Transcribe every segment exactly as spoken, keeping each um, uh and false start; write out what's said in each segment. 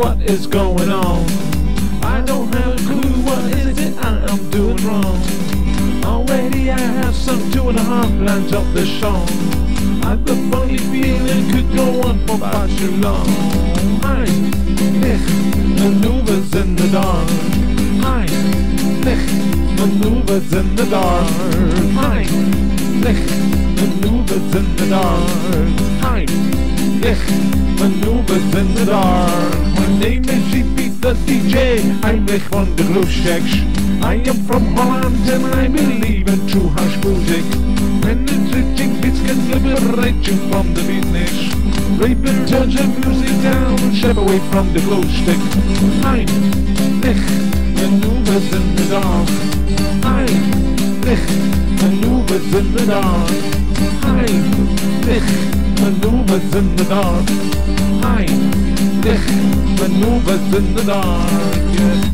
what is going on. I don't have a clue what is it I am doing wrong. Already I have some two and a half lines of the song. I've a funny feeling could go on for far too long. Ein, Licht, maneuvers in the dark. Ein, Licht, maneuvers in the dark. Ein, Licht, maneuvers in the dark. Ein, Licht, maneuvers in the dark. My name is G P the D J, Heinrich von der Gluschecks. I am from Holland and I believe in true house music. Penetrating beats can liberate you from the business. Rape and turn the music down and step away from the glow stick. Ein, Licht, maneuvers in the dark. Ein, Licht, maneuvers in the dark. Ein, Licht, maneuvers in the dark. Ein, Licht, maneuvers in the dark. Yeah.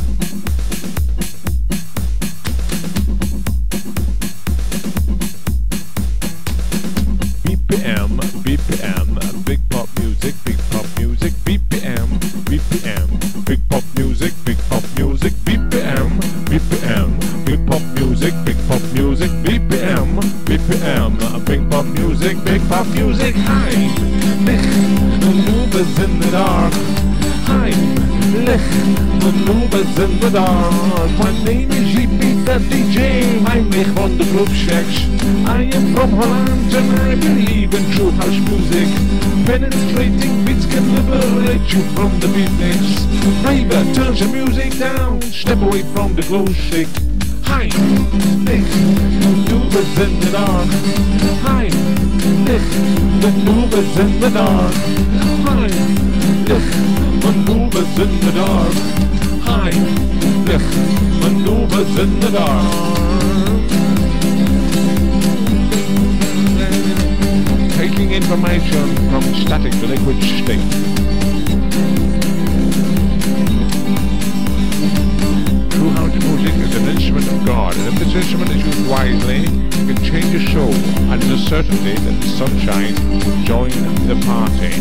B P M, B P M, big pop music, big pop music, B P M, B P M, big pop music, big pop music, B P M, B P M, big pop music, big pop music, B P M, B P M, big pop music, big pop music. Ein, Licht, maneuvers in the dark. Ein, Licht, maneuvers in the dark. My name is G P the D J, Heinrich von der Gluschecks. I am from Holland and I believe in true house music. Penetrating beats can liberate you from the business. Raver turns the music down, step away from the glow stick. Ein, Licht, maneuvers in the dark. Ein, Licht, maneuvers in the dark. Ein, Licht, maneuvers in the dark. Ein, Licht, maneuvers in the dark. Taking information from static to liquid state. True house music is an instrument of God, and if this instrument is used wisely, it can change a soul, and is a certainty that the sunshine will join the party.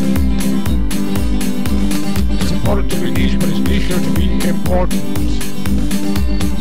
It's important to be niche, but it's niche to be important.